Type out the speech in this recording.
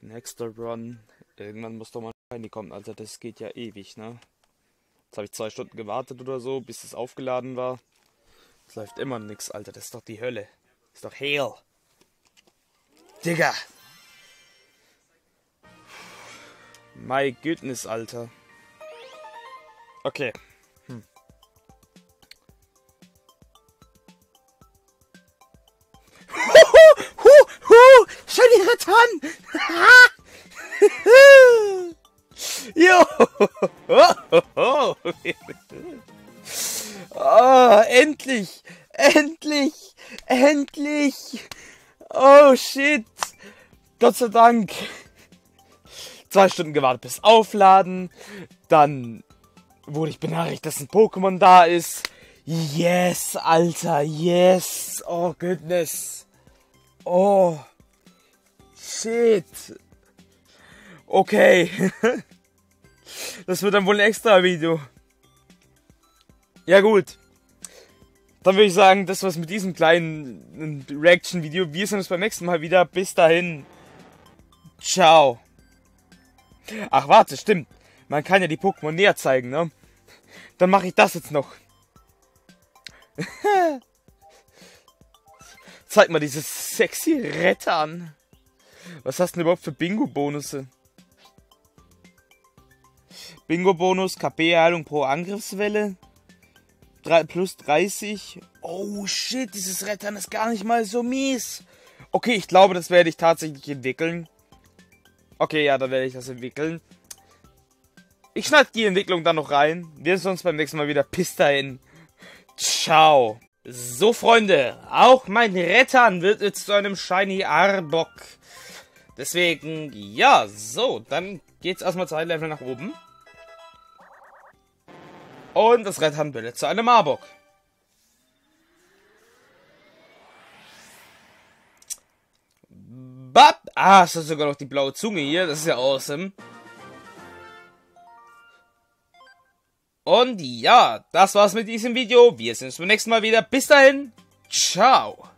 Next Run. Irgendwann muss doch mal ein Shiny kommen, Alter. Das geht ja ewig, ne? Jetzt habe ich 2 Stunden gewartet oder so, bis es aufgeladen war. Es läuft immer nix, Alter. Das ist doch die Hölle. Das ist doch Hell. Digga. My goodness, Alter. Okay. Shiny Rattan! Jo! Oh, endlich! Endlich! Endlich! Oh, shit! Gott sei Dank! 2 Stunden gewartet bis Aufladen. Dann wurde ich benachrichtigt, dass ein Pokémon da ist. Yes, Alter, yes! Oh, goodness! Oh! Shit! Okay. Das wird dann wohl ein extra Video. Ja gut. Dann würde ich sagen, das war's mit diesem kleinen Reaction-Video. Wir sehen uns beim nächsten Mal wieder. Bis dahin. Ciao. Ach warte, stimmt. Man kann ja die Pokémon näher zeigen, ne? Dann mache ich das jetzt noch. Zeig mal dieses sexy Rattan. Was hast du denn überhaupt für Bingo-Bonusse? Bingo-Bonus, KP-Heilung pro Angriffswelle. Plus 30. Oh shit, dieses Rattan ist gar nicht mal so mies. Okay, ich glaube, das werde ich tatsächlich entwickeln. Okay, ja, dann werde ich das entwickeln. Ich schneide die Entwicklung dann noch rein. Wir sehen uns beim nächsten Mal wieder. Bis dahin. Ciao. So, Freunde. Auch mein Rattan wird jetzt zu einem Shiny Arbok. Deswegen, ja, so. Dann geht's erstmal 2 Level nach oben. Und das Rattan wird jetzt zu einem Arbok. Bap! Ah, es hat sogar noch die blaue Zunge hier. Das ist ja awesome. Und ja, das war's mit diesem Video. Wir sehen uns beim nächsten Mal wieder. Bis dahin. Ciao.